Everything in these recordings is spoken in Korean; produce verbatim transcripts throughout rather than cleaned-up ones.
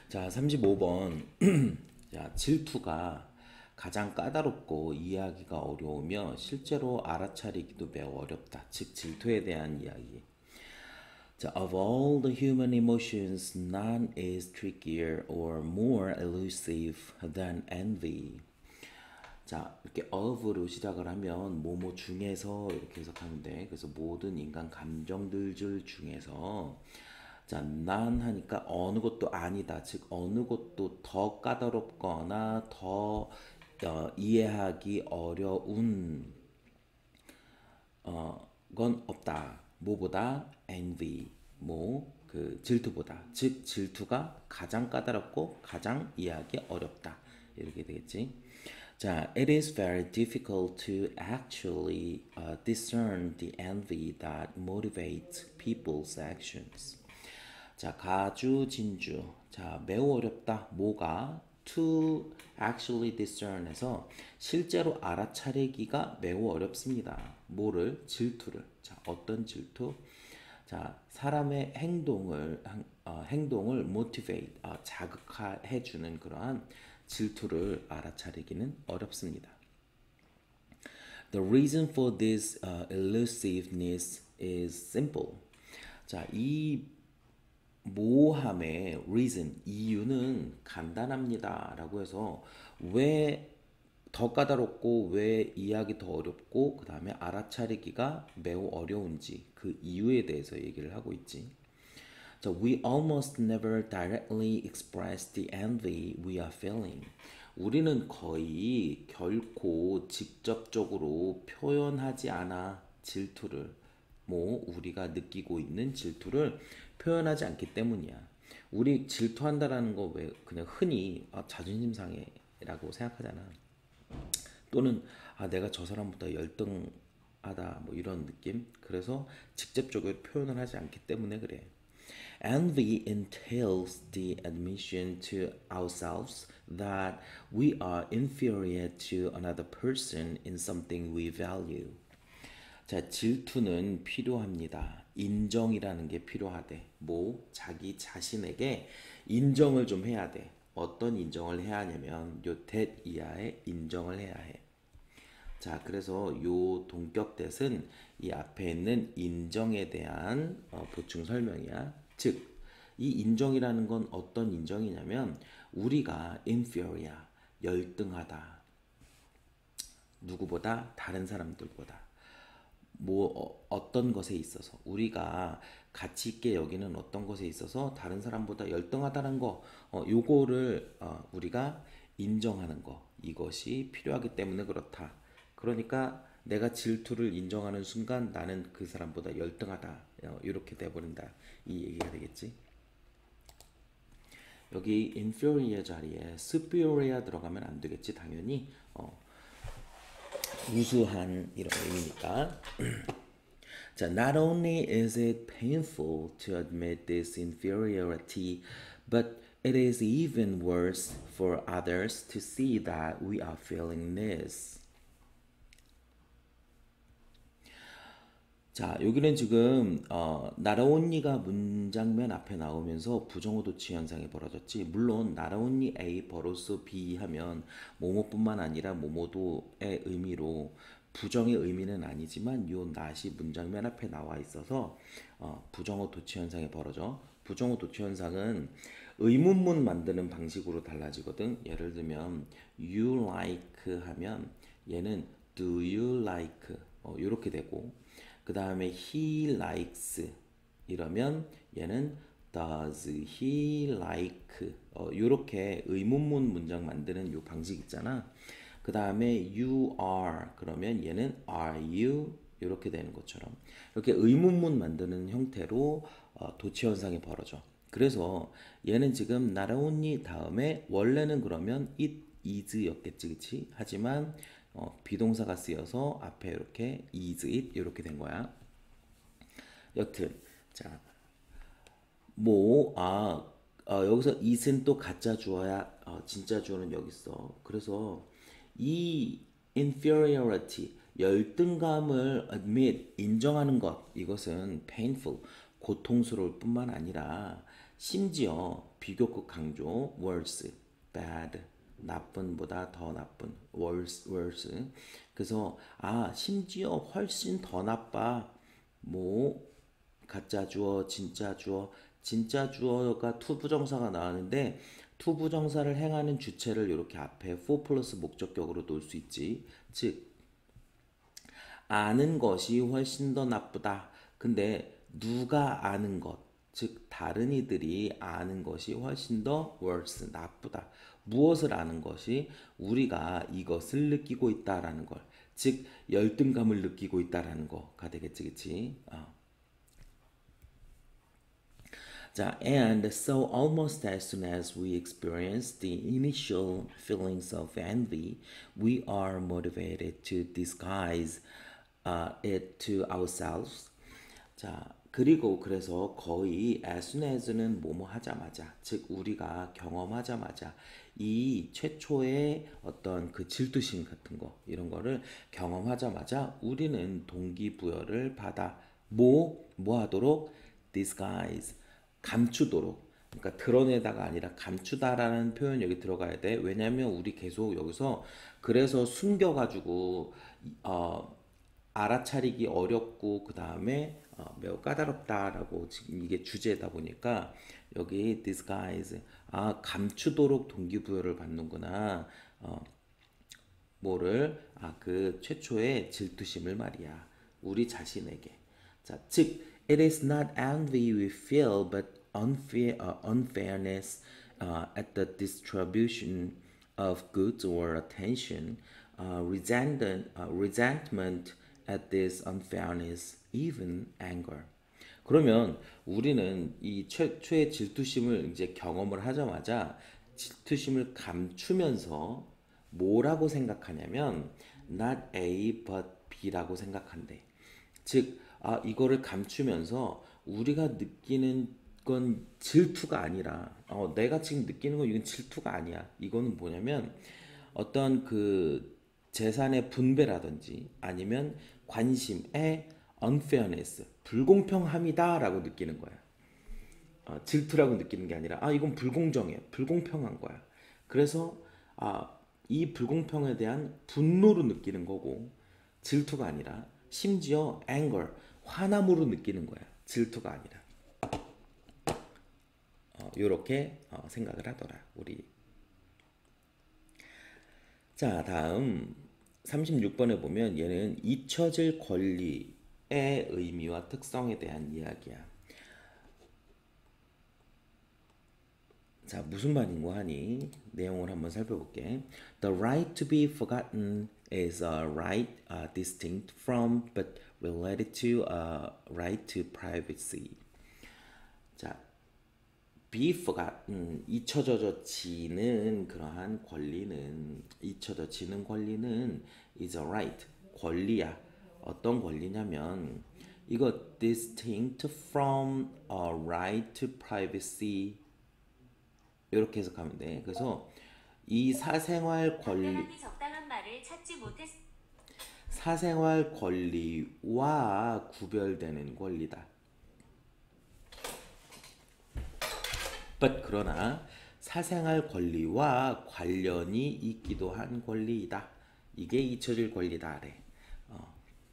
자, 삼십오 번. 자, 질투가 가장 까다롭고 이해하기가 어려우며 실제로 알아차리기도 매우 어렵다. 즉, 질투에 대한 이야기. 자, of all the human emotions, none is trickier or more elusive than envy. 자, 이렇게 of로 시작을 하면 뭐뭐 중에서 이렇게 해석하면 돼. 그래서 모든 인간 감정들 중에서 자, 난 하니까 어느 것도 아니다. 즉 어느 것도 더 까다롭거나 더 어, 이해하기 어려운 어, 건 없다. 뭐보다 envy, 뭐 그 질투보다. 즉 질투가 가장 까다롭고 가장 이해하기 어렵다. 이렇게 되겠지. 자, it is very difficult to actually uh, discern the envy that motivates people's actions. 자, 가주, 진주. 자, 매우 어렵다. 뭐가? To actually discern에서 실제로 알아차리기가 매우 어렵습니다. 뭐를? 질투를. 자, 어떤 질투? 자, 사람의 행동을 어, 행동을 motivate, 어, 자극해 주는 그러한 질투를 알아차리기는 어렵습니다. The reason for this uh, elusiveness is simple. 자, 이 모함의 reason, 이유는 간단합니다. 라고 해서 왜 더 까다롭고 왜 이해하기 더 어렵고 그 다음에 알아차리기가 매우 어려운지 그 이유에 대해서 얘기를 하고 있지. So we almost never directly express the envy we are feeling. 우리는 거의 결코 직접적으로 표현하지 않아 질투를 뭐 우리가 느끼고 있는 질투를 표현하지 않기 때문이야. 우리 질투한다라는 거 왜 그냥 흔히 아, 자존심 상해라고 생각하잖아. 또는 아 내가 저 사람보다 열등하다 뭐 이런 느낌. 그래서 직접적으로 표현을 하지 않기 때문에 그래. Envy entails the admission to ourselves that we are inferior to another person in something we value. 자, 질투는 필요합니다. 인정이라는 게 필요하대. 뭐 자기 자신에게 인정을 좀 해야 돼. 어떤 인정을 해야 하냐면 요 that 이하의 인정을 해야 해. 자, 그래서 요 동격 that은 이 앞에 있는 인정에 대한 어, 보충 설명이야. 즉, 이 인정이라는 건 어떤 인정이냐면 우리가 inferior, 열등하다. 누구보다 다른 사람들보다. 뭐 어, 어떤 것에 있어서 우리가 가치 있게 여기는 어떤 것에 있어서 다른 사람보다 열등하다는 거 어, 요거를 어, 우리가 인정하는 거 이것이 필요하기 때문에 그렇다. 그러니까 내가 질투를 인정하는 순간 나는 그 사람보다 열등하다. 어, 이렇게 돼버린다. 이 얘기가 되겠지. 여기 inferior 자리에 superior 들어가면 안 되겠지. 당연히 어, 우수한 이런 의미니까. 자, not only is it painful to admit this inferiority, but it is even worse for others to see that we are feeling this. 자, 여기는 지금 어, 나라온니가 문장 맨 앞에 나오면서 부정어 도치 현상이 벌어졌지. 물론 나라온니 A 버로스 B 하면 뭐뭐뿐만 아니라 뭐뭐도의 의미로 부정의 의미는 아니지만 요 not이 문장 맨 앞에 나와 있어서 어, 부정어 도치 현상이 벌어져. 부정어 도치 현상은 의문문 만드는 방식으로 달라지거든. 예를 들면 you like 하면 얘는 do you like 어, 이렇게 되고 그 다음에 he likes 이러면 얘는 does he like 어, 이렇게 의문문 문장 만드는 요 방식 있잖아. 그 다음에 you are 그러면 얘는 are you 이렇게 되는 것처럼 이렇게 의문문 만드는 형태로 어, 도치 현상이 벌어져. 그래서 얘는 지금 not only 다음에 원래는 그러면 it is였겠지, 그치? 하지만 어, 비동사가 쓰여서 앞에 이렇게 is it 이렇게 된 거야. 여튼 자, 뭐, 아, 어, 여기서 it은 또 가짜 주어야 어, 진짜 주어는 여기 있어. 그래서 이 inferiority 열등감을 admit 인정하는 것 이것은 painful 고통스러울 뿐만 아니라 심지어 비교급 강조 worse, bad, 나쁜보다 더 나쁜 worse, worse. 그래서 아 심지어 훨씬 더 나빠. 뭐 가짜 주어, 진짜 주어, 진짜 주어가 투부정사가 나왔는데 투부정사를 행하는 주체를 이렇게 앞에 for 플러스 목적격으로 놓을 수 있지. 즉 아는 것이 훨씬 더 나쁘다. 근데 누가 아는 것, 즉 다른 이들이 아는 것이 훨씬 더 worse, 나쁘다. 무엇을 아는 것이 우리가 이것을 느끼고 있다라는 걸, 즉 열등감을 느끼고 있다라는 거가 되겠지, 그치? 어. 자, and so almost as soon as we experience the initial feelings of envy, we are motivated to disguise uh, it to ourselves. 자, 그리고 그래서 거의 as soon as는 뭐뭐 하자마자, 즉 우리가 경험하자마자 이 최초의 어떤 그 질투심 같은 거 이런 거를 경험하자마자 우리는 동기부여를 받아 뭐, 뭐 하도록 disguise 감추도록, 그러니까 드러내다가 아니라 감추다라는 표현 여기 들어가야 돼. 왜냐면 우리 계속 여기서 그래서 숨겨가지고 어, 알아차리기 어렵고 그 다음에 어, 매우 까다롭다라고 지금 이게 주제다 보니까 여기 disguise 아 감추도록 동기부여를 받는구나. 어, 뭐를 아 그 최초의 질투심을 말이야. 우리 자신에게. 자, 즉 it is not envy we feel but unfair uh, unfairness uh, at the distribution of goods or attention, uh, resentment, uh, resentment at this unfairness, even anger. 그러면 우리는 이 최초의 질투심을 이제 경험을 하자마자 질투심을 감추면서 뭐라고 생각하냐면 not A but B라고 생각한대. 즉, 아, 이거를 감추면서 우리가 느끼는 건 질투가 아니라 어, 내가 지금 느끼는 건 이건 질투가 아니야. 이거는 뭐냐면 어떤 그 재산의 분배라든지 아니면 관심의 unfairness, 불공평함이다라고 느끼는 거야. 어, 질투라고 느끼는 게 아니라 아 이건 불공정해, 불공평한 거야. 그래서 아 이 불공평에 대한 분노로 느끼는 거고 질투가 아니라 심지어 anger, 화남으로 느끼는 거야. 질투가 아니라. 어, 이렇게 어, 생각을 하더라 우리. 자, 다음 삼십육 번에 보면 얘는 잊혀질 권리의 의미와 특성에 대한 이야기야. 자, 무슨 말인고 하니 내용을 한번 살펴볼게. The right to be forgotten is a right uh, distinct from but related to a right to privacy. 자, be forgotten, 잊혀져지는 그러한 권리는, 잊혀져지는 권리는 is a right, 권리야. 어떤 권리냐면 이거 distinct from a right to privacy 이렇게 해석하면 돼. 그래서 이 사생활 권리, 사생활 권리와 구별되는 권리다. but 그러나 사생활 권리와 관련이 있기도 한 권리이다. 이게 잊혀질 권리다래. 어.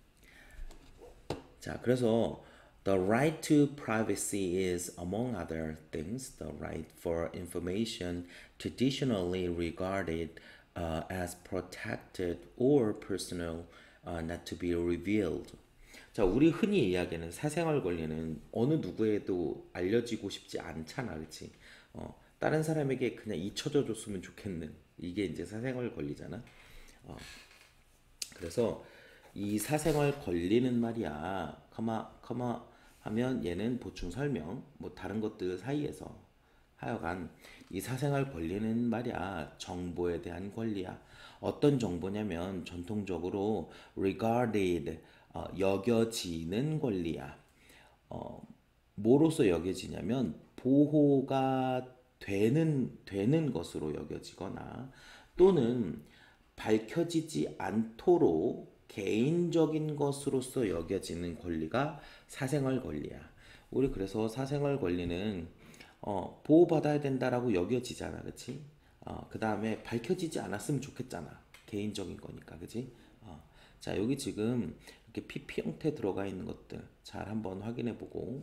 자, 그래서 the right to privacy is, among other things, the right for information traditionally regarded uh, as protected or personal, uh, not to be revealed. 자, 우리 흔히 이야기하는 사생활 권리는 어느 누구에도 알려지고 싶지 않잖아, 그렇지? 어, 다른 사람에게 그냥 잊혀져 줬으면 좋겠는 이게 이제 사생활 권리잖아. 어, 그래서 이 사생활 권리는 말이야, 커마 커마 하면 얘는 보충 설명, 뭐 다른 것들 사이에서 하여간 이 사생활 권리는 말이야 정보에 대한 권리야. 어떤 정보냐면 전통적으로 regarded, 어, 여겨지는 권리야. 어, 뭐로서 여겨지냐면 보호가 되는 되는 것으로 여겨지거나 또는 밝혀지지 않도록 개인적인 것으로서 여겨지는 권리가 사생활 권리야. 우리 그래서 사생활 권리는 어, 보호받아야 된다라고 여겨지잖아, 그치? 어, 그 다음에 밝혀지지 않았으면 좋겠잖아. 개인적인 거니까, 그치? 어, 자, 여기 지금 이렇게 피피 형태 들어가 있는 것들 잘 한번 확인해 보고,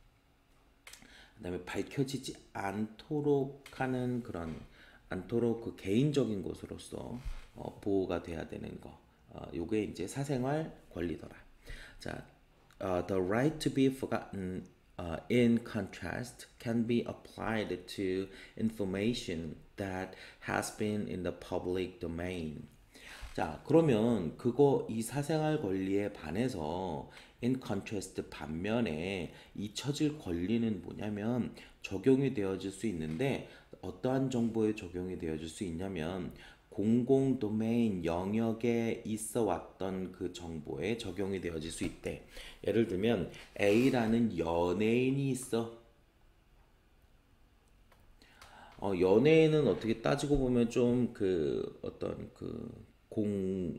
그다음에 밝혀지지 않도록 하는 그런 않도록 그 개인적인 것으로서 어, 보호가 돼야 되는 거. 어, 요게 이제 사생활 권리더라. 자, uh, the right to be forgotten uh, in contrast can be applied to information that has been in the public domain. 자, 그러면 그거 이 사생활 권리에 반해서 in contrast 반면에 잊혀질 권리는 뭐냐면 적용이 되어질 수 있는데 어떠한 정보에 적용이 되어질 수 있냐면 공공 도메인 영역에 있어 왔던 그 정보에 적용이 되어질 수 있대. 예를 들면 A라는 연예인이 있어. 어, 연예인은 어떻게 따지고 보면 좀 그 어떤 그 공,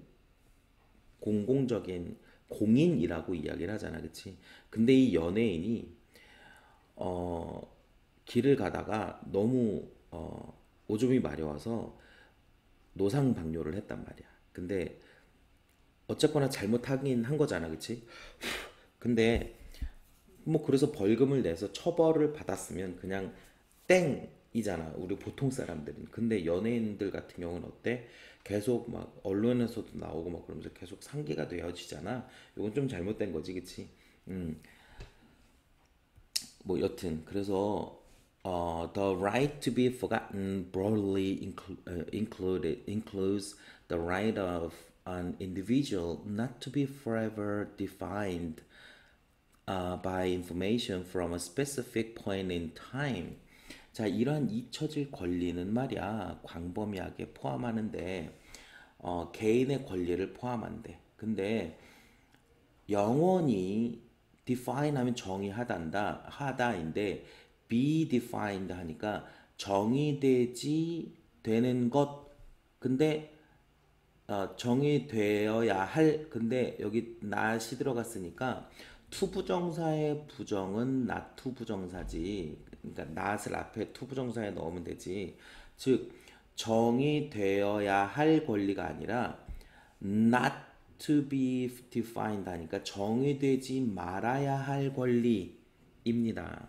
공공적인 공인이라고 이야기를 하잖아, 그치? 근데 이 연예인이 어, 길을 가다가 너무 어, 오줌이 마려워서 노상방뇨를 했단 말이야. 근데 어쨌거나 잘못하긴 한 거잖아, 그치? 근데 뭐 그래서 벌금을 내서 처벌을 받았으면 그냥 땡이잖아. 우리 보통 사람들은. 근데 연예인들 같은 경우는 어때? 계속 막 언론에서도 나오고 막 그러면서 계속 상기가 되어지잖아. 이건 좀 잘못된 거지, 그치? 음, 뭐 여튼 그래서 어, the right to be forgotten broadly inclu- uh, included includes the right of an individual not to be forever defined uh, by information from a specific point in time. 자, 이러한 잊혀질 권리는 말이야, 광범위하게 포함하는데, 어, 개인의 권리를 포함한대. 근데 영원히 define 하면 정의하단다, 하다인데, be defined 하니까 정의되지 되는 것, 근데 어, 정의되어야 할 근데 여기 not이 들어갔으니까 to 부정사의 부정은 not to 부정사지. 그러니까 not을 앞에 to 부정사에 넣으면 되지. 즉 정의되어야 할 권리가 아니라 not to be defined 하니까 정의되지 말아야 할 권리입니다.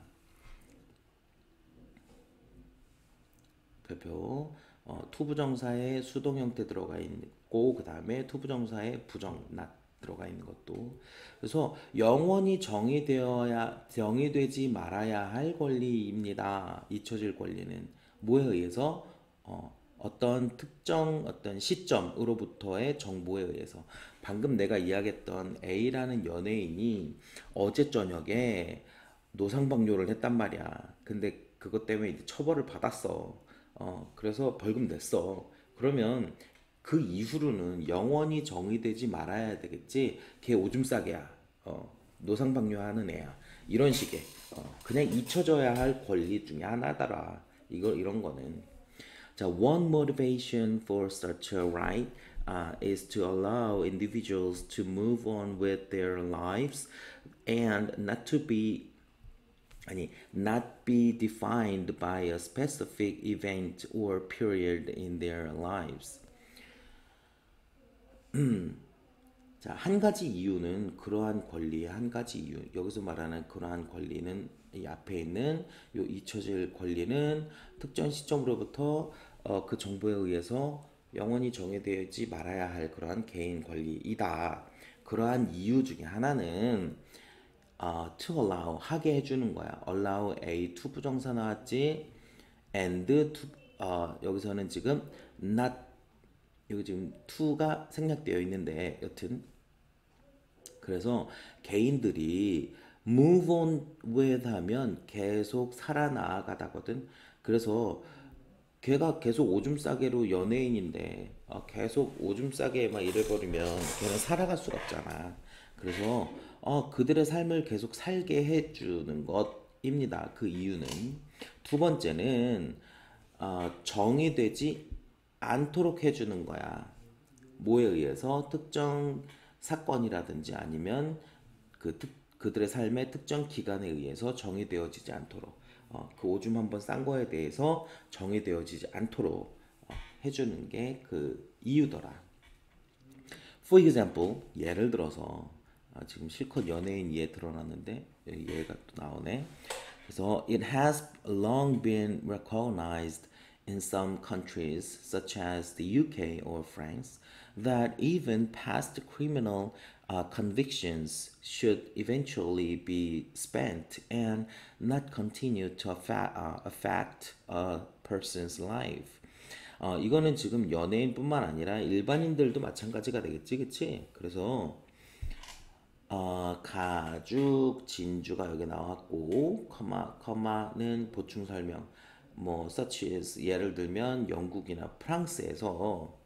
별표 어, 투부정사의 수동 형태 들어가 있고 그 다음에 투부정사의 부정 not 들어가 있는 것도 그래서 영원히 정의되어야 정의되지 말아야 할 권리입니다. 잊혀질 권리는 뭐에 의해서 어, 어떤 특정 어떤 시점으로부터의 정보에 의해서 방금 내가 이야기했던 A라는 연예인이 어제 저녁에 노상방뇨를 했단 말이야. 근데 그것 때문에 이제 처벌을 받았어. 어, 그래서 벌금 냈어. 그러면 그 이후로는 영원히 정의되지 말아야 되겠지. 걔 오줌 싸개야. 어, 노상방뇨하는 애야. 이런 식의 어, 그냥 잊혀져야 할 권리 중에 하나더라. 이거 이런 거는. 자, one motivation for such a right uh, is to allow individuals to move on with their lives and not to be 아니, not be defined by a specific event or period in their lives. 자, 한 가지 이유는 그러한 권리의 한 가지 이유. 여기서 말하는 그러한 권리는 이 앞에 있는 요 잊혀질 권리는 특정 시점으로부터 어, 그 정보에 의해서 영원히 정의되지 말아야 할 그러한 개인 권리이다. 그러한 이유 중에 하나는 어, to allow 하게 해주는 거야. allow A to 부정사 나왔지. and to 어, 여기서는 지금 not 여기 지금 to가 생략되어 있는데 여튼 그래서 개인들이 move on with 하면 계속 살아나가다거든. 그래서 걔가 계속 오줌 싸개로 연예인인데 어, 계속 오줌 싸게 막 이래버리면 걔는 살아갈 수가 없잖아. 그래서 어, 그들의 삶을 계속 살게 해주는 것입니다. 그 이유는 두 번째는 어, 정의되지 않도록 해주는 거야. 뭐에 의해서 특정 사건이라든지 아니면 그, 특, 그들의 삶의 특정 기간에 의해서 정의되어지지 않도록 어, 그 오줌 한번 싼 거에 대해서 정의되어지지 않도록 어, 해주는 게 그 이유더라. For example, 예를 들어서 아, 지금 실컷 연예인 예 드러났는데 여기 예가 또 나오네. 그래서 it has long been recognized in some countries such as the U K or France that even past criminal uh, convictions should eventually be spent and not continue to affect, uh, affect a person's life. 어, 이거는 지금 연예인뿐만 아니라 일반인들도 마찬가지가 되겠지, 그치? 그래서 어, 가죽, 진주가 여기 나왔고, 커마, 커마는 보충 설명. 뭐, such as 예를 들면 영국이나 프랑스에서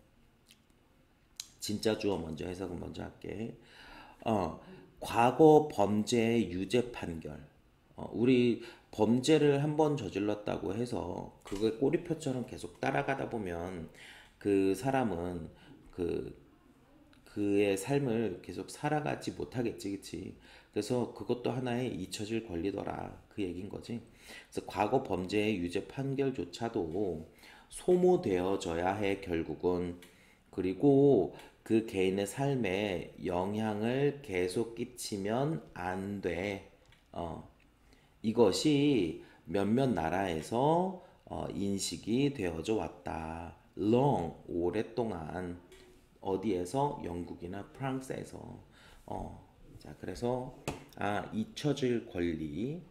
진짜 주어 먼저 해석은 먼저 할게. 어, 과거 범죄 유죄 판결. 어, 우리 범죄를 한 번 저질렀다고 해서 그걸 꼬리표처럼 계속 따라가다 보면 그 사람은 그 그의 삶을 계속 살아가지 못하겠지, 그치? 그래서 그것도 하나의 잊혀질 권리더라. 그 얘긴 거지. 그래서 과거 범죄의 유죄 판결조차도 소모되어져야 해, 결국은. 그리고 그 개인의 삶에 영향을 계속 끼치면 안 돼. 어, 이것이 몇몇 나라에서 어, 인식이 되어져 왔다. long, 오랫동안. 어디에서? 영국이나 프랑스에서. 어, 자, 그래서 아, 잊혀질 권리.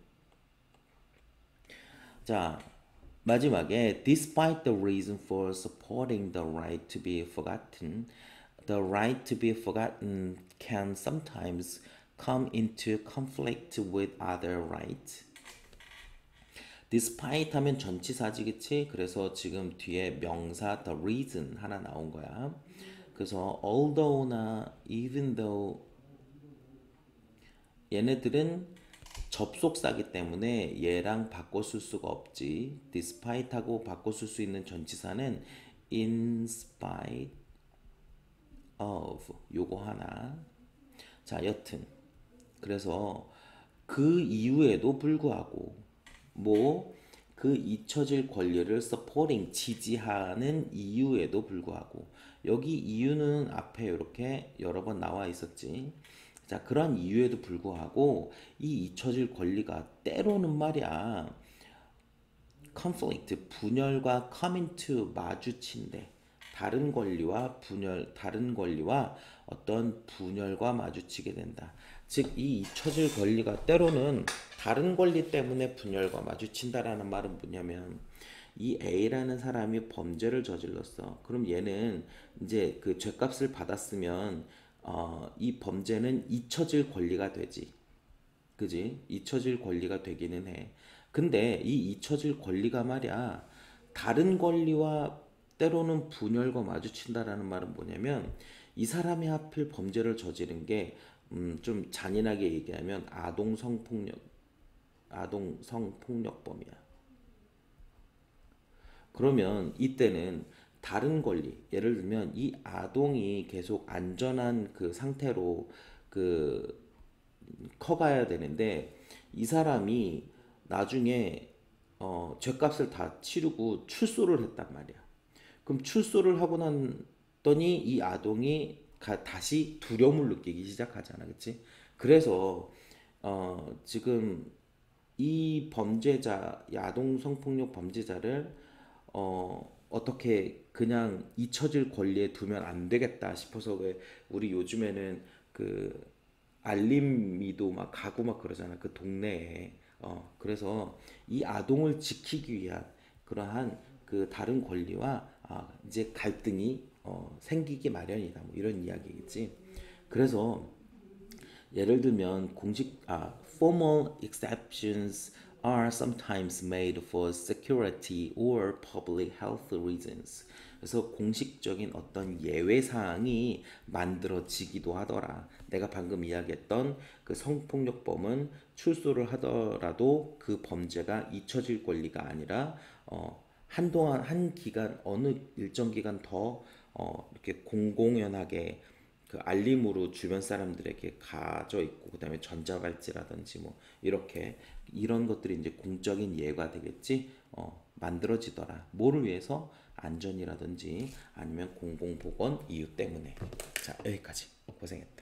자, 마지막에 despite the reason for supporting the right to be forgotten, the right to be forgotten can sometimes come into conflict with other rights. despite 하면 전치사지, 그치? 그래서 지금 뒤에 명사 the reason 하나 나온 거야. 그래서 although나 even though 얘네들은 접속사기 때문에 얘랑 바꿔 쓸 수가 없지. despite하고 바꿔 쓸 수 있는 전치사는 in spite of 요거 하나. 자, 여튼 그래서 그 이유에도 불구하고 뭐 그 잊혀질 권리를 supporting 지지하는 이유에도 불구하고 여기 이유는 앞에 이렇게 여러 번 나와 있었지. 자, 그런 이유에도 불구하고 이 잊혀질 권리가 때로는 말이야 conflict 분열과 come into 마주친대. 다른 권리와 분열, 다른 권리와 어떤 분열과 마주치게 된다. 즉, 이 잊혀질 권리가 때로는 다른 권리 때문에 분열과 마주친다라는 말은 뭐냐면, 이 A라는 사람이 범죄를 저질렀어. 그럼 얘는 이제 그 죄값을 받았으면, 어, 이 범죄는 잊혀질 권리가 되지. 그지? 잊혀질 권리가 되기는 해. 근데 이 잊혀질 권리가 말이야, 다른 권리와 때로는 분열과 마주친다라는 말은 뭐냐면, 이 사람이 하필 범죄를 저지른 게, 음, 좀 잔인하게 얘기하면 아동 성폭력, 아동 성폭력범이야. 그러면 이때는 다른 권리, 예를 들면 이 아동이 계속 안전한 그 상태로 그 커가야 되는데 이 사람이 나중에 어, 죄값을 다 치르고 출소를 했단 말이야. 그럼 출소를 하고 났더니 이 아동이 가- 다시 두려움을 느끼기 시작하잖아, 그치? 그래서 어, 지금 이 범죄자, 이 아동 성폭력 범죄자를 어, 어떻게 그냥 잊혀질 권리에 두면 안 되겠다 싶어서 왜 우리 요즘에는 그 알림이도 막 가고 막 그러잖아. 그 동네에. 어, 그래서 이 아동을 지키기 위한 그러한 그 다른 권리와 아, 이제 갈등이 어, 생기기 마련이다. 뭐 이런 이야기겠지. 그래서 예를 들면 공식 아 formal exceptions are sometimes made for security or public health reasons. 그래서 공식적인 어떤 예외 사항이 만들어지기도 하더라. 내가 방금 이야기했던 그 성폭력범은 출소를 하더라도 그 범죄가 잊혀질 권리가 아니라 어 한동안 한 기간 어느 일정 기간 더 어, 이렇게 공공연하게 그 알림으로 주변 사람들에게 가져 있고 그다음에 전자발찌라든지 뭐 이렇게 이런 것들이 이제 공적인 예가 되겠지. 어, 만들어지더라. 뭐를 위해서? 안전이라든지 아니면 공공보건 이유 때문에. 자, 여기까지. 고생했다.